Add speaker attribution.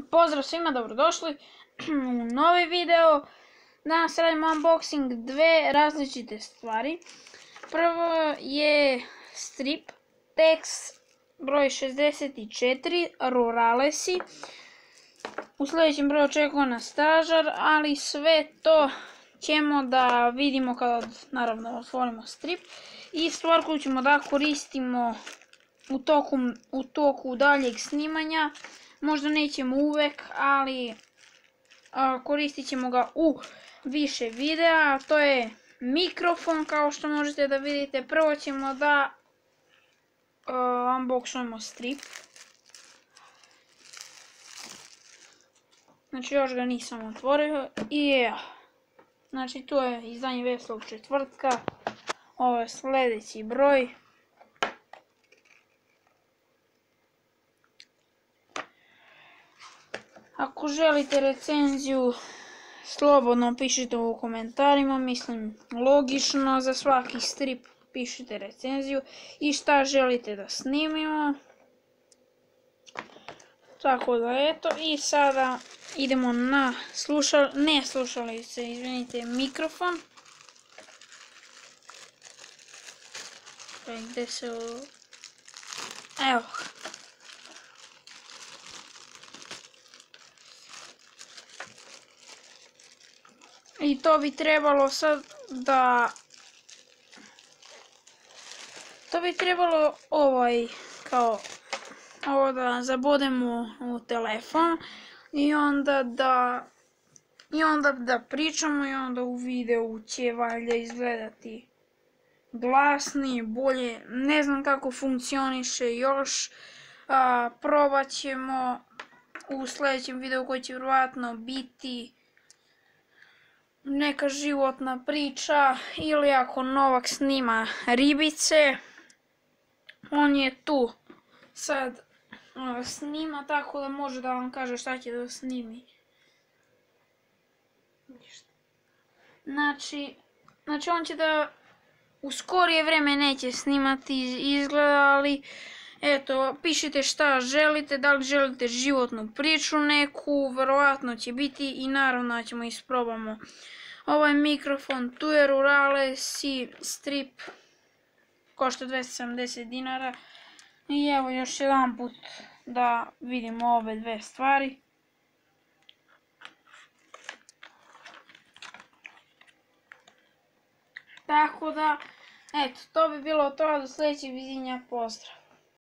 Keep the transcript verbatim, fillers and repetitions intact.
Speaker 1: Pozdrav svima, dobrodošli u novi video. Danas radimo unboxing dve različite stvari. Prvo je strip Tex broj šezdeset četiri Ruralesi. U sljedećem broju očekujemo na stražar, ali sve to ćemo da vidimo kada naravno otvorimo strip. I stvar koju ćemo da koristimo u toku, u toku daljeg snimanja. Možda nećemo uvek, ali a, koristit ćemo ga u više videa, a to je mikrofon, kao što možete da vidite. Prvo ćemo da a, unboxujemo strip. Znači još ga nisam otvorio i evo. Znači tu je izdanje Veselog četvrtka, ovo je sljedeći broj. Ako želite recenziju, slobodno pišite u komentarima, mislim logično, za svaki strip pišite recenziju i šta želite da snimimo. Tako da eto, i sada idemo na slušal, ne slušalice, izvinite, mikrofon. Gdje se, evo. I to bi trebalo sad da, to bi trebalo ovaj, kao, ovo da zabodemo u telefon i onda da, i onda da pričamo i onda u videu će valjda izgledati glasnije, bolje, ne znam kako funkcioniše još, a, probat ćemo u sljedećem videu koji će vjerojatno biti neka životna priča, ili ako Novak snima ribice, on je tu sad snima, tako da može da vam kaže šta će da snimi. Znači, znači on će da u skorije vreme neće snimati izgleda, ali eto, pišite šta želite, da li želite životnu priču neku, vjerojatno će biti i naravno da ćemo isprobamo. Ovaj mikrofon, tu je Ruralesi strip, košta dvesta sedamdeset dinara. I evo još jedan put da vidimo ove dve stvari. Tako da, eto, to bi bilo to, do sljedećeg viđenja, pozdrav.